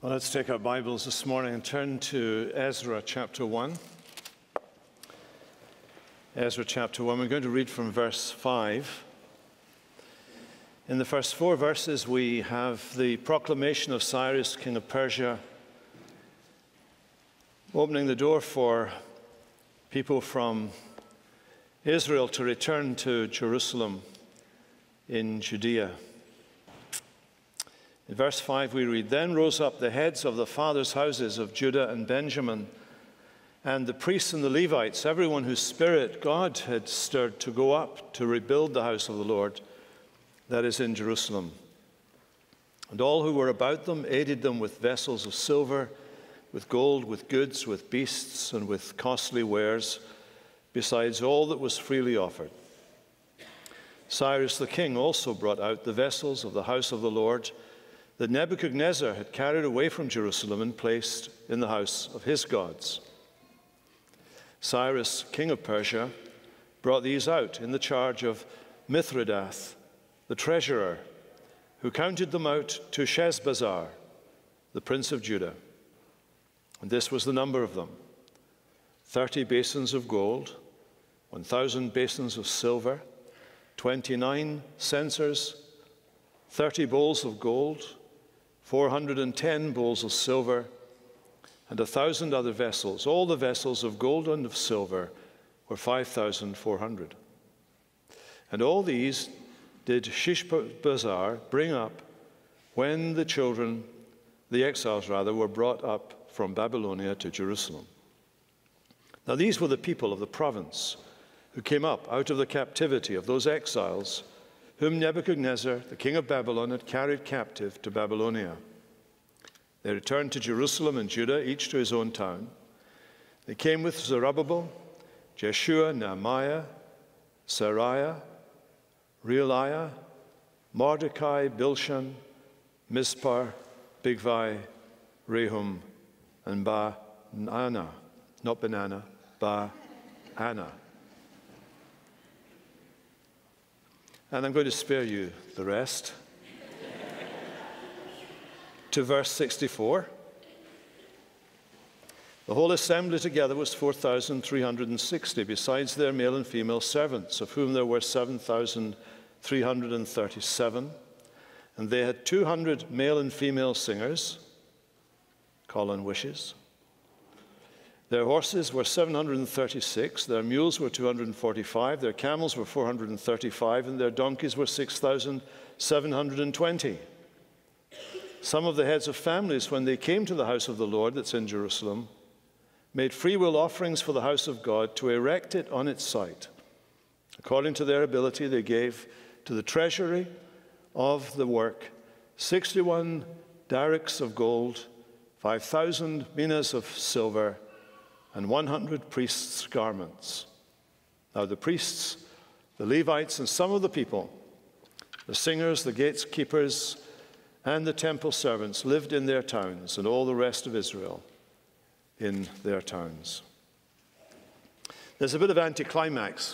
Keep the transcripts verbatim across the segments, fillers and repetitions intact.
Well, let's take our Bibles this morning and turn to Ezra chapter one. Ezra chapter one. We're going to read from verse five. In the first four verses, we have the proclamation of Cyrus, king of Persia, opening the door for people from Israel to return to Jerusalem in Judea. In verse five we read, "Then rose up the heads of the fathers' houses of Judah and Benjamin, and the priests and the Levites, everyone whose spirit God had stirred to go up to rebuild the house of the Lord that is in Jerusalem. And all who were about them aided them with vessels of silver, with gold, with goods, with beasts, and with costly wares, besides all that was freely offered. Cyrus the king also brought out the vessels of the house of the Lord that Nebuchadnezzar had carried away from Jerusalem and placed in the house of his gods. Cyrus, king of Persia, brought these out in the charge of Mithridath, the treasurer, who counted them out to Sheshbazzar, the prince of Judah. And this was the number of them: thirty basins of gold, one thousand basins of silver, twenty-nine censers, thirty bowls of gold, four hundred and ten bowls of silver, and a thousand other vessels. All the vessels of gold and of silver were five thousand four hundred. And all these did Sheshbazzar bring up when the children, the exiles rather, were brought up from Babylonia to Jerusalem. Now these were the people of the province who came up out of the captivity of those exiles whom Nebuchadnezzar, the king of Babylon, had carried captive to Babylonia. They returned to Jerusalem and Judah, each to his own town. They came with Zerubbabel, Jeshua, Nehemiah, Sariah, Realiah, Mordecai, Bilshan, Mispar, Bigvai, Rehum, and Baanah, not Banana, Baanah. And I'm going to spare you the rest. To verse sixty-four. The whole assembly together was four thousand three hundred sixty, besides their male and female servants, of whom there were seven thousand three hundred thirty-seven. And they had two hundred male and female singers, Colin wishes. Their horses were seven hundred thirty-six, their mules were two hundred forty-five, their camels were four hundred thirty-five, and their donkeys were six thousand seven hundred twenty. Some of the heads of families, when they came to the house of the Lord that's in Jerusalem, made freewill offerings for the house of God to erect it on its site. According to their ability, they gave to the treasury of the work sixty-one darics of gold, five thousand minas of silver, and one hundred priests' garments. Now the priests, the Levites, and some of the people, the singers, the gatekeepers, and the temple servants lived in their towns, and all the rest of Israel in their towns. There's a bit of anticlimax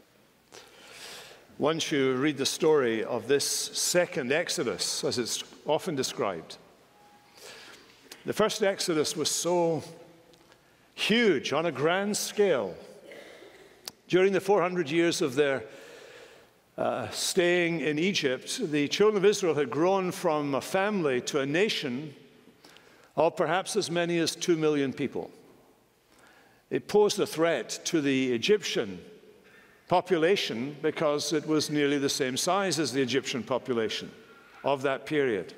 once you read the story of this second Exodus, as it's often described. The first Exodus was so huge, on a grand scale. During the four hundred years of their uh, staying in Egypt, the children of Israel had grown from a family to a nation of perhaps as many as two million people. It posed a threat to the Egyptian population because it was nearly the same size as the Egyptian population of that period.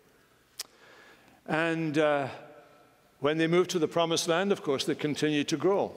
And uh, when they moved to the Promised Land, of course, they continued to grow.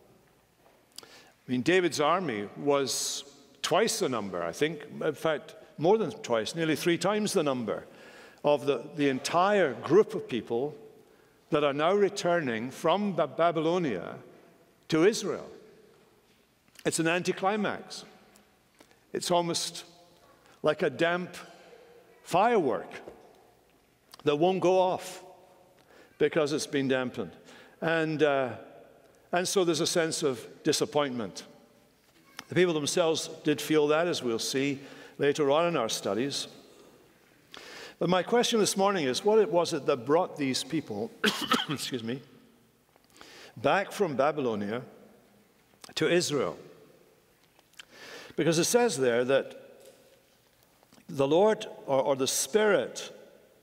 I mean, David's army was twice the number, I think, in fact, more than twice, nearly three times the number of the, the entire group of people that are now returning from Babylonia to Israel. It's an anticlimax. It's almost like a damp firework that won't go off because it's been dampened. And, uh, and so there's a sense of disappointment. The people themselves did feel that, as we'll see later on in our studies. But my question this morning is, what it was it that brought these people, excuse me, back from Babylonia to Israel? Because it says there that the Lord, or, or the Spirit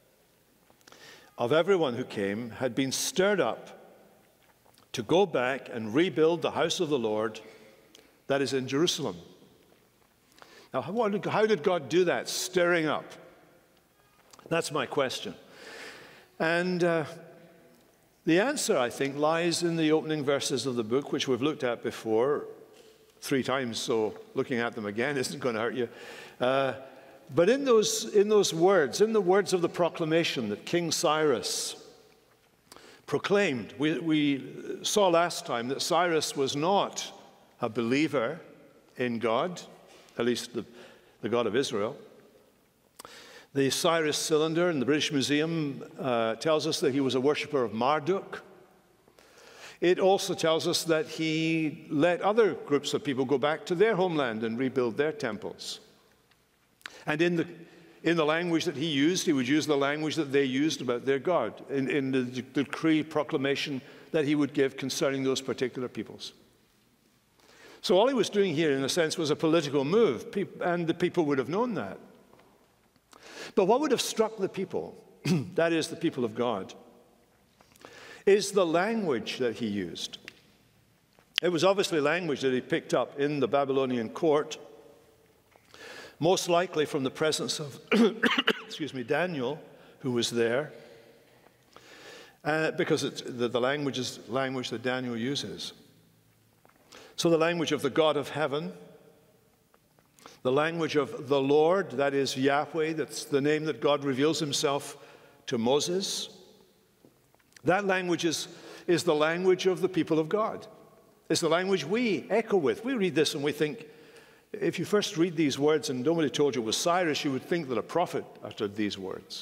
of everyone who came, had been stirred up to go back and rebuild the house of the Lord that is in Jerusalem. Now, how did, how did God do that, stirring up? That's my question. And uh, the answer, I think, lies in the opening verses of the book, which we've looked at before three times, so looking at them again isn't going to hurt you. Uh, but in those, in those words, in the words of the proclamation that King Cyrus proclaimed, we, we saw last time that Cyrus was not a believer in God, at least the, the God of Israel. The Cyrus cylinder in the British Museum uh, tells us that he was a worshipper of Marduk. It also tells us that he let other groups of people go back to their homeland and rebuild their temples. And in the, in the language that he used, he would use the language that they used about their God, in, in the decree proclamation that he would give concerning those particular peoples. So all he was doing here, in a sense, was a political move, and the people would have known that. But what would have struck the people, that is, the people of God, is the language that he used. It was obviously language that he picked up in the Babylonian court, most likely from the presence of, excuse me, Daniel, who was there, uh, because it's, the, the language is language that Daniel uses. So the language of the God of heaven, the language of the Lord, that is Yahweh, that's the name that God reveals himself to Moses. That language is, is the language of the people of God. It's the language we echo with. We read this and we think, if you first read these words and nobody told you it was Cyrus, you would think that a prophet uttered these words.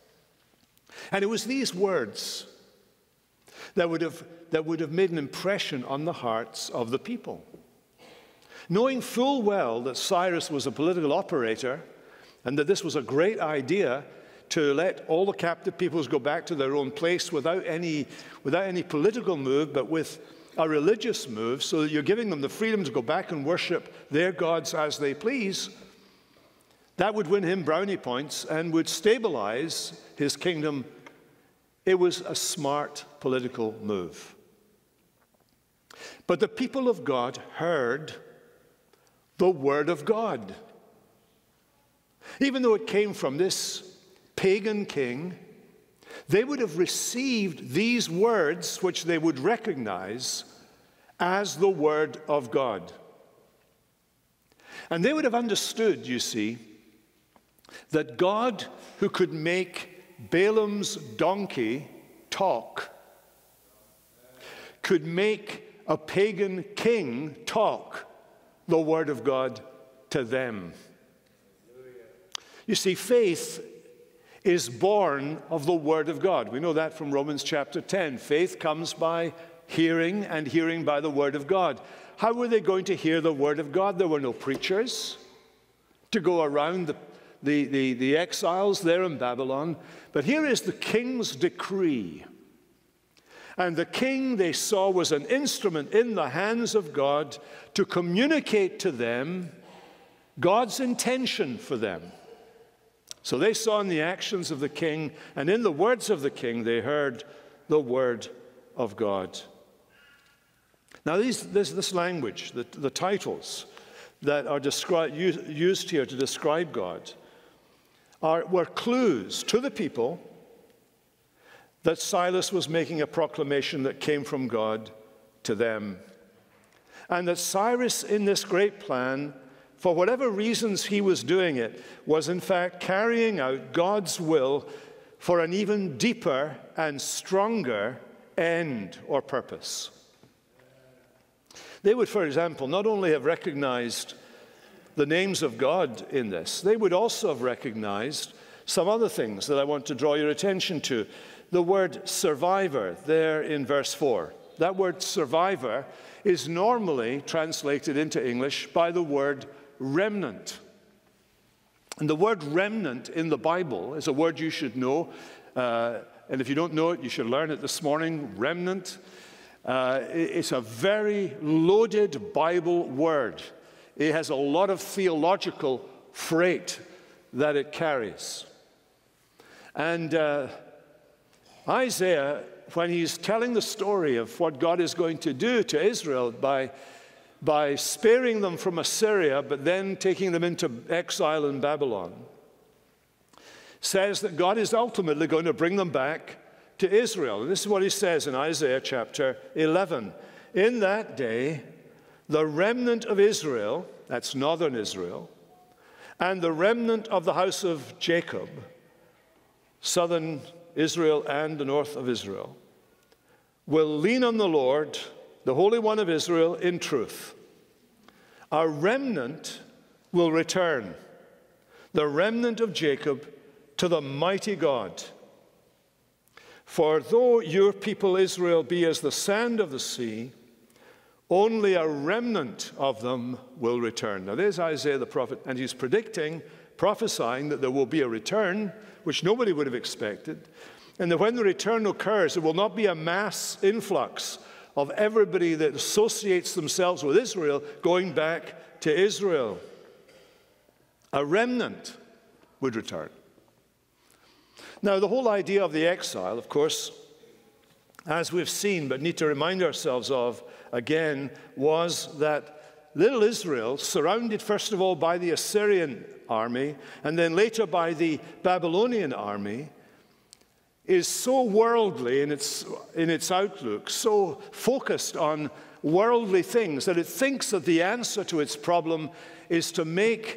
And it was these words that would have, that would have made an impression on the hearts of the people. Knowing full well that Cyrus was a political operator and that this was a great idea to let all the captive peoples go back to their own place without any, without any political move, but with a religious move, so that you're giving them the freedom to go back and worship their gods as they please, that would win him brownie points and would stabilize his kingdom. It was a smart political move. But the people of God heard the word of God. Even though it came from this pagan king, they would have received these words, which they would recognize as the word of God. And they would have understood, you see, that God, who could make Balaam's donkey talk, could make a pagan king talk the word of God to them. You see, faith is born of the word of God. We know that from Romans chapter ten. Faith comes by hearing, and hearing by the word of God. How were they going to hear the word of God? There were no preachers to go around the, the, the, the exiles there in Babylon. But here is the king's decree. And the king, they saw, was an instrument in the hands of God to communicate to them God's intention for them. So they saw in the actions of the king, and in the words of the king, they heard the word of God. Now, these, this, this language, the, the titles that are described, used here to describe God, are, were clues to the people that Cyrus was making a proclamation that came from God to them. And that Cyrus, in this great plan, for whatever reasons he was doing it, was in fact carrying out God's will for an even deeper and stronger end or purpose. They would, for example, not only have recognized the names of God in this, they would also have recognized some other things that I want to draw your attention to. The word survivor there in verse four. That word survivor is normally translated into English by the word remnant. And the word remnant in the Bible is a word you should know. Uh, and if you don't know it, you should learn it this morning. Remnant. Uh, it's a very loaded Bible word. It has a lot of theological freight that it carries. And uh, Isaiah, when he's telling the story of what God is going to do to Israel by, by sparing them from Assyria, but then taking them into exile in Babylon, says that God is ultimately going to bring them back to Israel. And this is what he says in Isaiah chapter eleven. In that day, the remnant of Israel, that's northern Israel, and the remnant of the house of Jacob, southern Israel and the north of Israel, will lean on the Lord, the Holy One of Israel, in truth. A remnant will return, the remnant of Jacob, to the mighty God. For though your people Israel be as the sand of the sea, only a remnant of them will return. Now there's Isaiah the prophet, and he's predicting, prophesying that there will be a return, which nobody would have expected. And that when the return occurs, it will not be a mass influx of everybody that associates themselves with Israel going back to Israel. A remnant would return. Now, the whole idea of the exile, of course, as we've seen, but need to remind ourselves of again, was that little Israel, surrounded first of all by the Assyrian army, and then later by the Babylonian army, is so worldly in its, in its outlook, so focused on worldly things, that it thinks that the answer to its problem is to make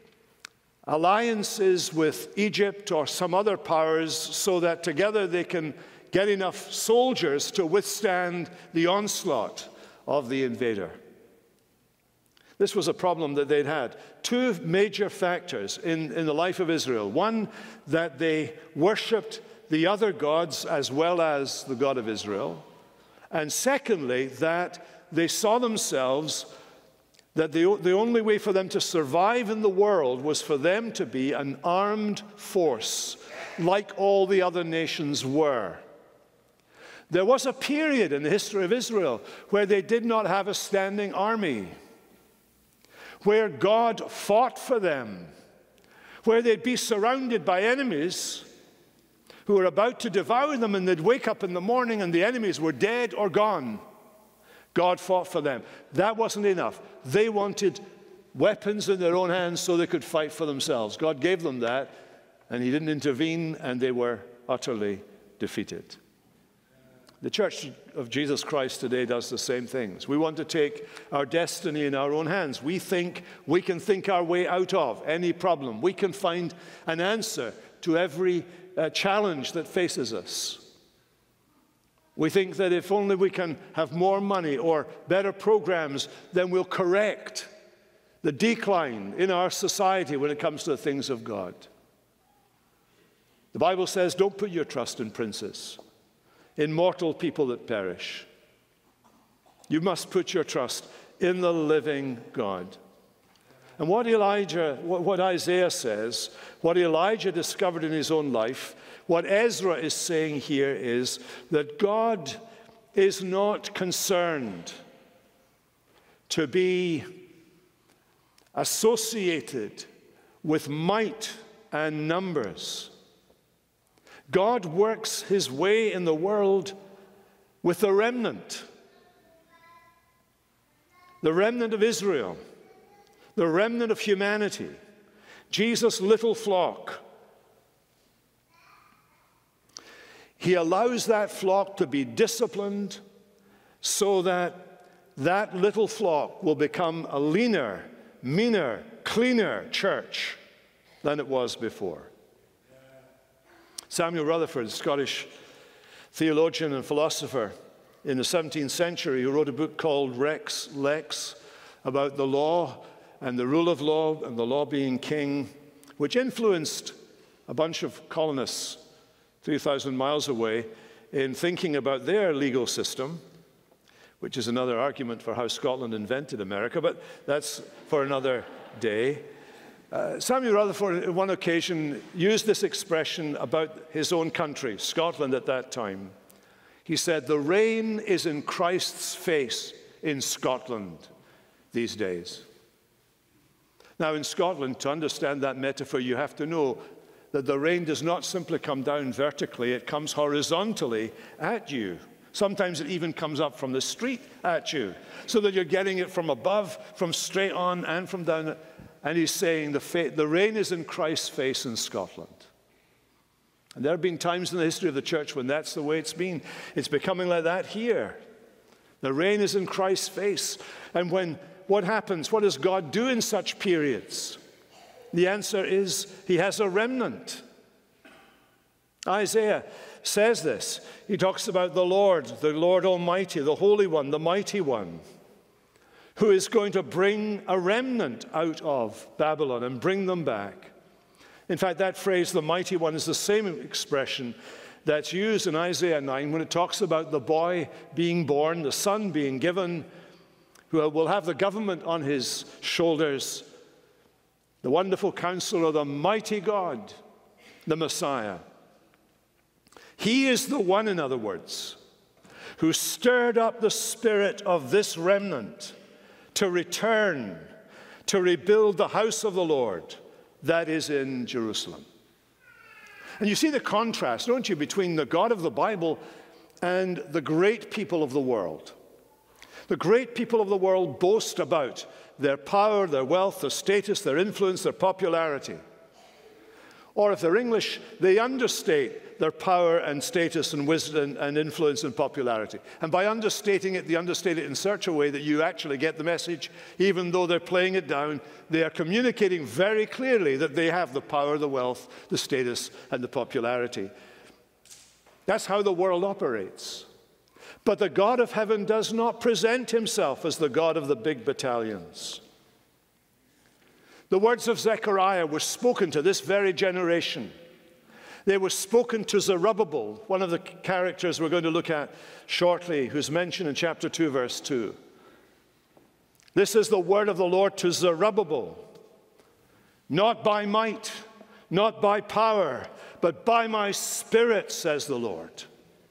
alliances with Egypt or some other powers so that together they can get enough soldiers to withstand the onslaught of the invader. This was a problem that they'd had. Two major factors in, in the life of Israel. One, that they worshipped the other gods as well as the God of Israel. And secondly, that they saw themselves that the, the only way for them to survive in the world was for them to be an armed force, like all the other nations were. There was a period in the history of Israel where they did not have a standing army, where God fought for them, where they'd be surrounded by enemies who were about to devour them, and they'd wake up in the morning and the enemies were dead or gone. God fought for them. That wasn't enough. They wanted weapons in their own hands so they could fight for themselves. God gave them that, and he didn't intervene, and they were utterly defeated. The Church of Jesus Christ today does the same things. We want to take our destiny in our own hands. We think we can think our way out of any problem. We can find an answer to every uh, challenge that faces us. We think that if only we can have more money or better programs, then we'll correct the decline in our society when it comes to the things of God. The Bible says, don't put your trust in princes, in mortal people that perish. You must put your trust in the living God. And what Elijah, what Isaiah says, what Elijah discovered in his own life, what Ezra is saying here is that God is not concerned to be associated with might and numbers. God works his way in the world with the remnant, the remnant of Israel, the remnant of humanity, Jesus' little flock. He allows that flock to be disciplined so that that little flock will become a leaner, meaner, cleaner church than it was before. Samuel Rutherford, Scottish theologian and philosopher in the seventeenth century, who wrote a book called Rex Lex about the law and the rule of law and the law being king, which influenced a bunch of colonists three thousand miles away in thinking about their legal system, which is another argument for how Scotland invented America, but that's for another day. Uh, Samuel Rutherford, on one occasion, used this expression about his own country, Scotland at that time. He said, "The rain is in Christ's face in Scotland these days." Now, in Scotland, to understand that metaphor, you have to know that the rain does not simply come down vertically, it comes horizontally at you. Sometimes it even comes up from the street at you, so that you're getting it from above, from straight on, and from down. And he's saying the, fa the rain is in Christ's face in Scotland. And there have been times in the history of the church when that's the way it's been. It's becoming like that here. The rain is in Christ's face. And when, what happens? What does God do in such periods? The answer is he has a remnant. Isaiah says this. He talks about the Lord, the Lord Almighty, the Holy One, the Mighty One, who is going to bring a remnant out of Babylon and bring them back. In fact, that phrase, the Mighty One, is the same expression that's used in Isaiah nine when it talks about the boy being born, the son being given, who will have the government on his shoulders, the wonderful counselor, the mighty God, the Messiah. He is the one, in other words, who stirred up the spirit of this remnant to return, to rebuild the house of the Lord that is in Jerusalem. And you see the contrast, don't you, between the God of the Bible and the great people of the world. The great people of the world boast about their power, their wealth, their status, their influence, their popularity. Or if they're English, they understate their power and status and wisdom and influence and popularity. And by understating it, they understate it in such a way that you actually get the message. Even though they're playing it down, they are communicating very clearly that they have the power, the wealth, the status, and the popularity. That's how the world operates. But the God of heaven does not present himself as the God of the big battalions. The words of Zechariah were spoken to this very generation. They were spoken to Zerubbabel, one of the characters we're going to look at shortly, who's mentioned in chapter two, verse two. This is the word of the Lord to Zerubbabel. Not by might, not by power, but by my Spirit, says the Lord.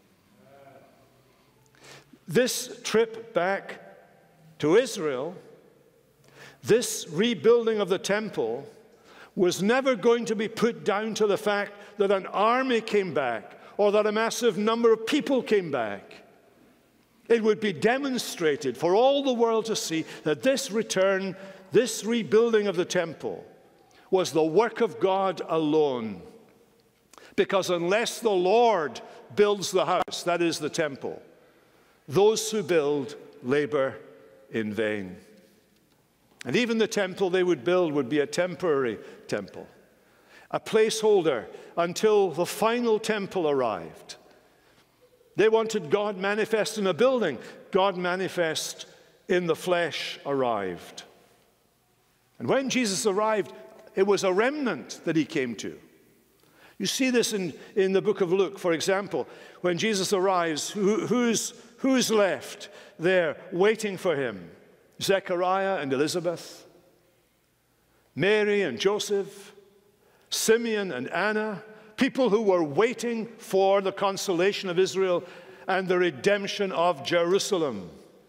This trip back to Israel, this rebuilding of the temple, was never going to be put down to the fact that an army came back or that a massive number of people came back. It would be demonstrated for all the world to see that this return, this rebuilding of the temple, was the work of God alone. Because unless the Lord builds the house, that is the temple, those who build labor in vain. And even the temple they would build would be a temporary temple, a placeholder until the final temple arrived. They wanted God manifest in a building. God manifest in the flesh arrived. And when Jesus arrived, it was a remnant that he came to. You see this in, in the book of Luke, for example. When Jesus arrives, who, who's, who's left there waiting for him? Zechariah and Elizabeth, Mary and Joseph, Simeon and Anna, people who were waiting for the consolation of Israel and the redemption of Jerusalem.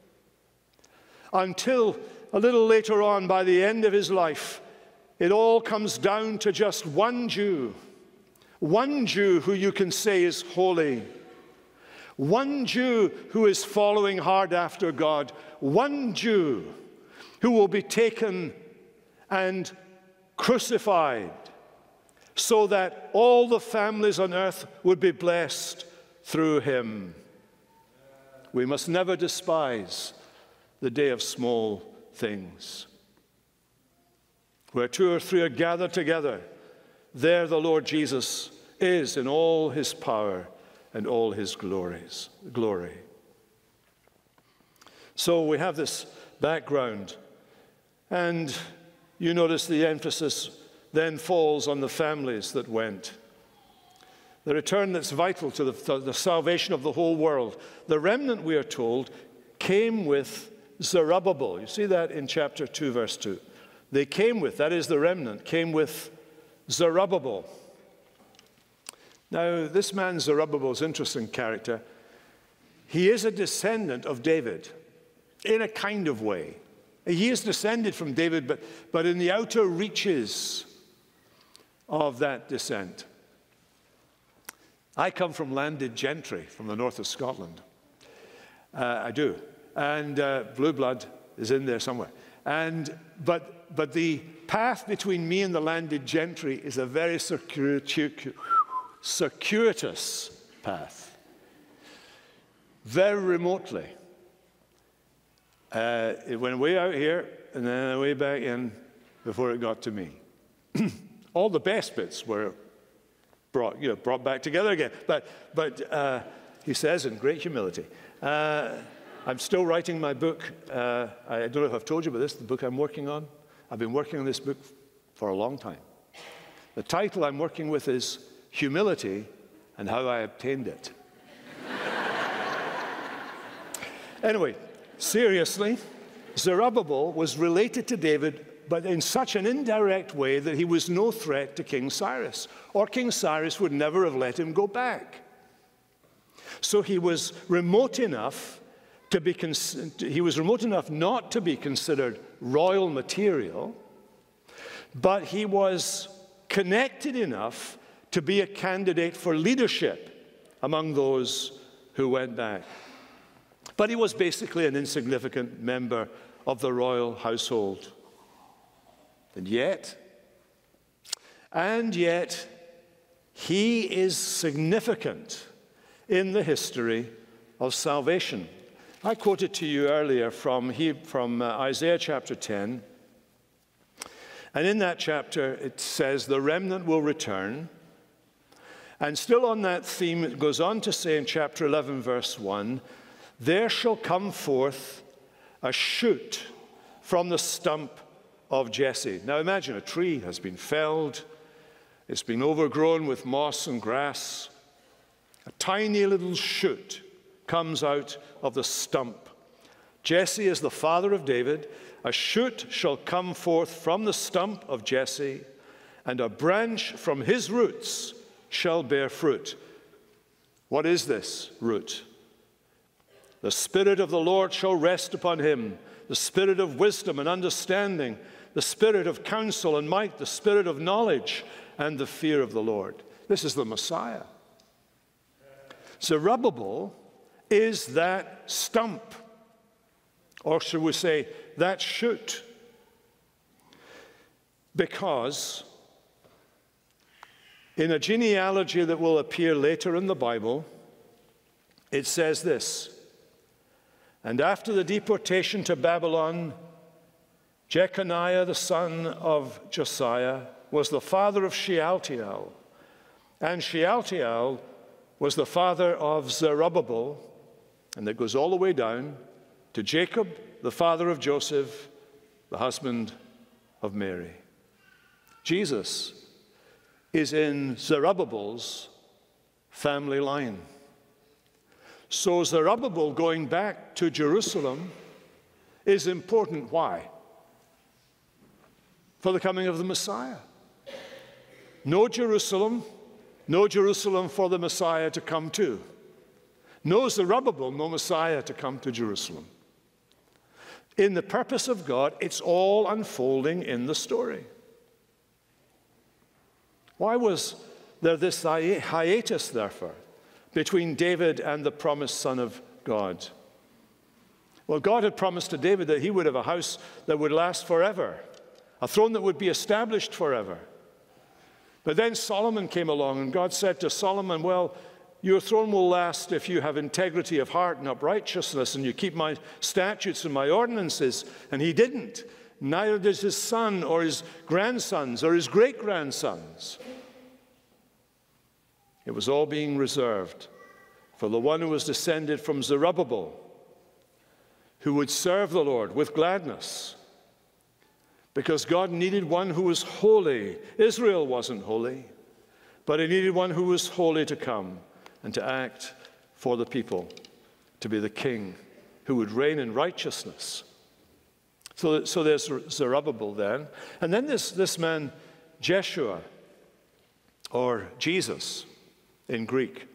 Until a little later on, by the end of his life, it all comes down to just one Jew, one Jew who you can say is holy, one Jew who is following hard after God, one Jew who will be taken and crucified so that all the families on earth would be blessed through him. We must never despise the day of small things. Where two or three are gathered together, there the Lord Jesus is in all his power and all his glories, glory. So we have this background, and you notice the emphasis then falls on the families that went. The return that's vital to the, to the salvation of the whole world. The remnant, we are told, came with Zerubbabel. You see that in chapter two, verse two. They came with, that is the remnant, came with Zerubbabel. Now, this man Zerubbabel is an interesting character. He is a descendant of David in a kind of way. He is descended from David, but, but in the outer reaches of that descent. I come from landed gentry from the north of Scotland. Uh, I do. And uh, blue blood is in there somewhere. And, but, but the path between me and the landed gentry is a very circuitous, circuitous path. Very remotely. Uh, it went way out here and then way back in before it got to me. All the best bits were brought, you know, brought back together again. But, but uh, he says in great humility, uh, I'm still writing my book. Uh, I don't know if I've told you about this, the book I'm working on. I've been working on this book for a long time. The title I'm working with is Humility and How I Obtained It. Anyway, seriously, Zerubbabel was related to David, but in such an indirect way that he was no threat to King Cyrus, or King Cyrus would never have let him go back. So he was remote enough to be, he was remote enough not to be considered royal material, but he was connected enough to be a candidate for leadership among those who went back. But he was basically an insignificant member of the royal household. And yet, and yet, he is significant in the history of salvation. I quoted to you earlier from, he, from uh, Isaiah chapter ten. And in that chapter, it says, the remnant will return. And still on that theme, it goes on to say in chapter eleven, verse one, there shall come forth a shoot from the stump of Jesse. Now imagine a tree has been felled. It's been overgrown with moss and grass. A tiny little shoot comes out of the stump. Jesse is the father of David. A shoot shall come forth from the stump of Jesse, and a branch from his roots shall bear fruit. What is this root? The Spirit of the Lord shall rest upon him, the Spirit of wisdom and understanding, the Spirit of counsel and might, the Spirit of knowledge and the fear of the Lord. This is the Messiah. Zerubbabel is that stump, or should we say, that shoot, because in a genealogy that will appear later in the Bible, it says this, and after the deportation to Babylon, Jeconiah, the son of Josiah, was the father of Shealtiel, and Shealtiel was the father of Zerubbabel, and it goes all the way down to Jacob, the father of Joseph, the husband of Mary. Jesus is in Zerubbabel's family line. So Zerubbabel going back to Jerusalem is important. Why? For the coming of the Messiah. No Jerusalem, no Jerusalem for the Messiah to come to. No Zerubbabel, no Messiah to come to Jerusalem. In the purpose of God, it's all unfolding in the story. Why was there this hi- hiatus, therefore, between David and the promised Son of God? Well, God had promised to David that he would have a house that would last forever, a throne that would be established forever. But then Solomon came along, and God said to Solomon, well, your throne will last if you have integrity of heart and uprightness, and you keep my statutes and my ordinances. And he didn't. Neither did his son or his grandsons or his great-grandsons. It was all being reserved for the one who was descended from Zerubbabel, who would serve the Lord with gladness, because God needed one who was holy. Israel wasn't holy, but he needed one who was holy to come and to act for the people, to be the king who would reign in righteousness. So, so there's Zerubbabel then. And then this, this man, Jeshua, or Jesus in Greek.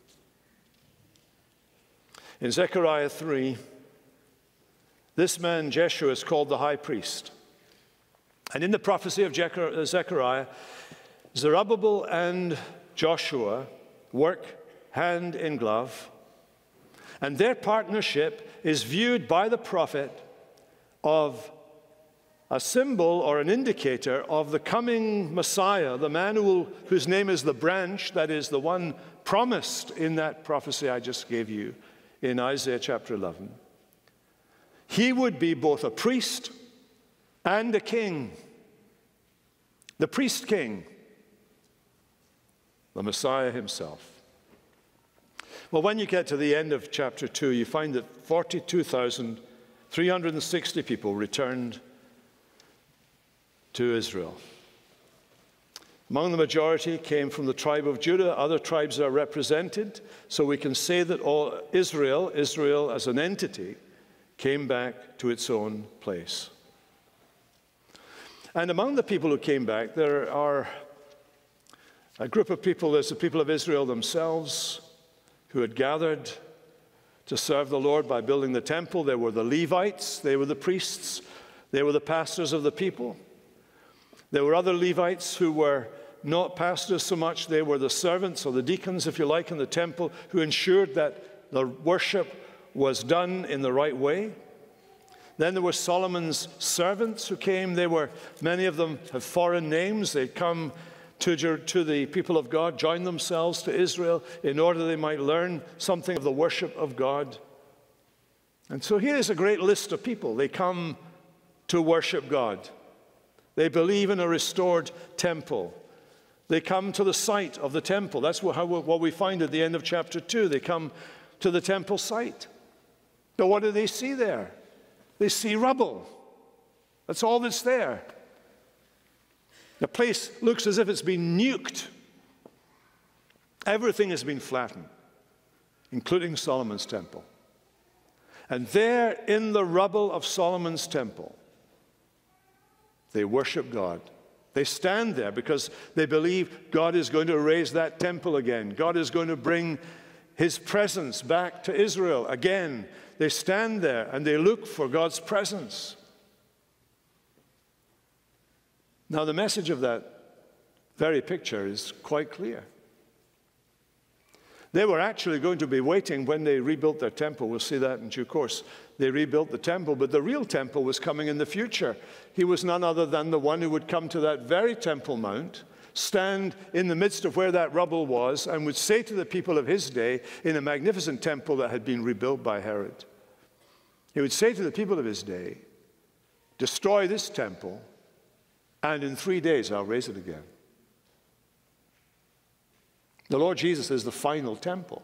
In Zechariah three, this man, Jeshua, is called the high priest. And in the prophecy of Zechariah, Zerubbabel and Joshua work hand in glove, and their partnership is viewed by the prophet of a symbol or an indicator of the coming Messiah, the man who will, whose name is the branch, that is the one promised in that prophecy I just gave you in Isaiah chapter eleven. He would be both a priest and a king. The priest king, the Messiah himself. Well, when you get to the end of chapter two, you find that forty-two thousand three hundred sixty people returned to Israel. Among the majority came from the tribe of Judah. Other tribes are represented, so we can say that all Israel, Israel as an entity, came back to its own place. And among the people who came back, there are a group of people. There's the people of Israel themselves who had gathered to serve the Lord by building the temple. There were the Levites. They were the priests. They were the pastors of the people. There were other Levites who were not pastors so much. They were the servants or the deacons, if you like, in the temple, who ensured that the worship was done in the right way. Then there were Solomon's servants who came. They were, many of them have foreign names. They'd come to, to the people of God, join themselves to Israel in order they might learn something of the worship of God. And so here is a great list of people. They come to worship God. They believe in a restored temple. They come to the site of the temple. That's what, how, what we find at the end of chapter two. They come to the temple site. But what do they see there? They see rubble. That's all that's there. The place looks as if it's been nuked. Everything has been flattened, including Solomon's temple. And there in the rubble of Solomon's temple, they worship God. They stand there because they believe God is going to raise that temple again. God is going to bring his presence back to Israel again. They stand there and they look for God's presence. Now, the message of that very picture is quite clear. They were actually going to be waiting when they rebuilt their temple. We'll see that in due course. They rebuilt the temple, but the real temple was coming in the future. He was none other than the one who would come to that very Temple Mount, stand in the midst of where that rubble was, and would say to the people of his day, in a magnificent temple that had been rebuilt by Herod, he would say to the people of his day, destroy this temple, and in three days I'll raise it again. The Lord Jesus is the final temple.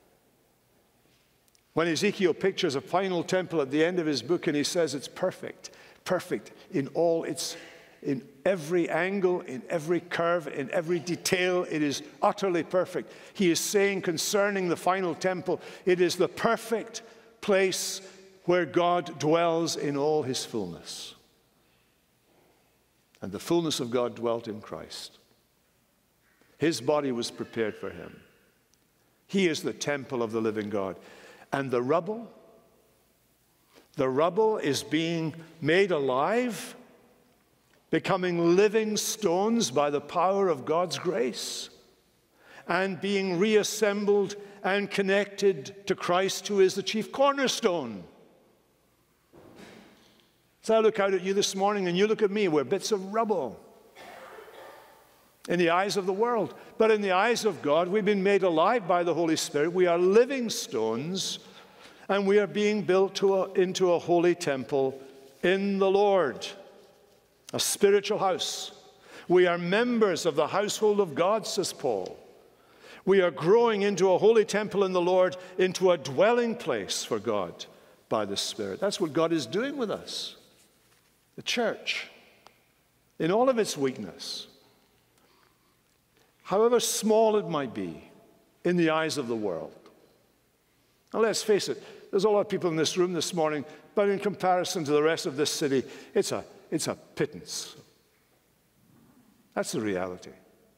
When Ezekiel pictures a final temple at the end of his book and he says it's perfect, perfect in all its, in every angle, in every curve, in every detail, it is utterly perfect. He is saying concerning the final temple, it is the perfect place where God dwells in all his fullness. And the fullness of God dwelt in Christ. His body was prepared for him. He is the temple of the living God. And the rubble, the rubble is being made alive, becoming living stones by the power of God's grace, and being reassembled and connected to Christ, who is the chief cornerstone. So I look out at you this morning and you look at me, we're bits of rubble in the eyes of the world. But in the eyes of God, we've been made alive by the Holy Spirit. We are living stones, and we are being built to a, into a holy temple in the Lord, a spiritual house. We are members of the household of God, says Paul. We are growing into a holy temple in the Lord, into a dwelling place for God by the Spirit. That's what God is doing with us. The church, in all of its weakness, however small it might be in the eyes of the world, Now let's face it, there's a lot of people in this room this morning, but in comparison to the rest of this city, it's a, it's a pittance. That's the reality.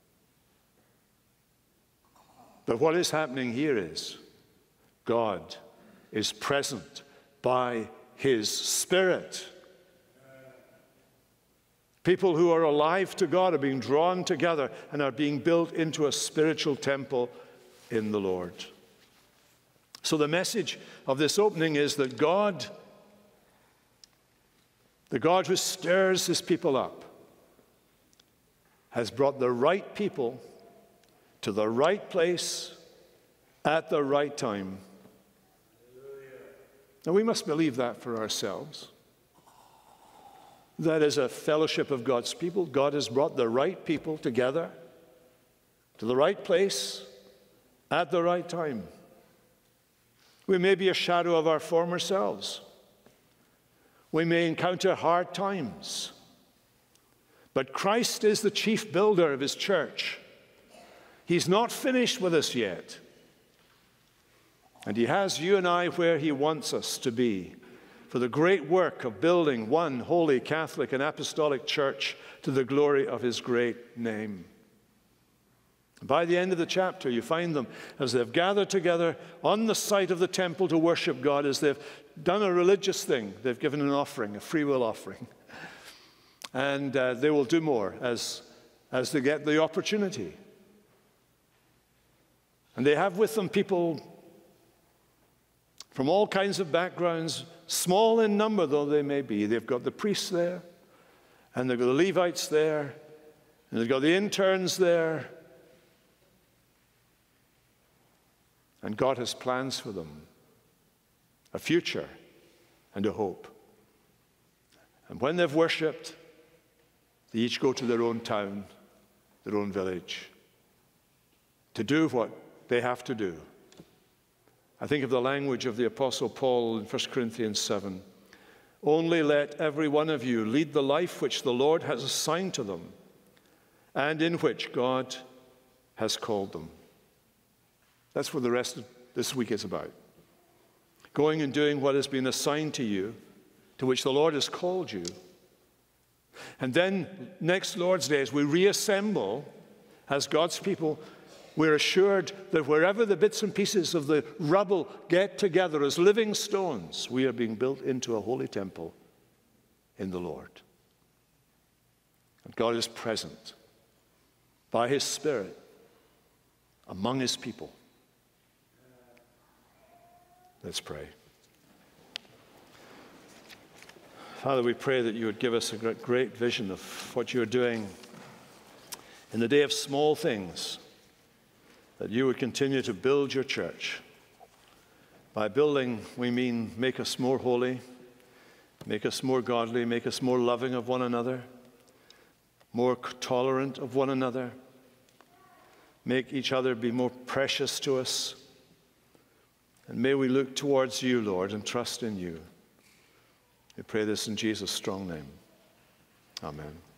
But what is happening here is God is present by His Spirit. People who are alive to God are being drawn together and are being built into a spiritual temple in the Lord. So the message of this opening is that God, the God who stirs His people up, has brought the right people to the right place at the right time. Now we must believe that for ourselves. That is a fellowship of God's people. God has brought the right people together to the right place at the right time. We may be a shadow of our former selves. We may encounter hard times. But Christ is the chief builder of His church. He's not finished with us yet. And He has you and I where He wants us to be for the great work of building one holy Catholic and Apostolic Church to the glory of His great name. By the end of the chapter, you find them as they've gathered together on the site of the temple to worship God, as they've done a religious thing. They've given an offering, a free will offering. And uh, they will do more as, as they get the opportunity. And they have with them people from all kinds of backgrounds, small in number though they may be. They've got the priests there, and they've got the Levites there, and they've got the interns there. And God has plans for them, a future and a hope. And when they've worshipped, they each go to their own town, their own village, to do what they have to do. I think of the language of the Apostle Paul in First Corinthians seven. Only let every one of you lead the life which the Lord has assigned to them, and in which God has called them. That's what the rest of this week is about. Going and doing what has been assigned to you, to which the Lord has called you. And then next Lord's Day, as we reassemble as God's people, we're assured that wherever the bits and pieces of the rubble get together as living stones, we are being built into a holy temple in the Lord. And God is present by His Spirit among His people. Let's pray. Father, we pray that you would give us a great, great vision of what you're doing in the day of small things, that you would continue to build your church. By building, we mean make us more holy, make us more godly, make us more loving of one another, more tolerant of one another, make each other be more precious to us. And may we look towards you, Lord, and trust in you. We pray this in Jesus' strong name. Amen.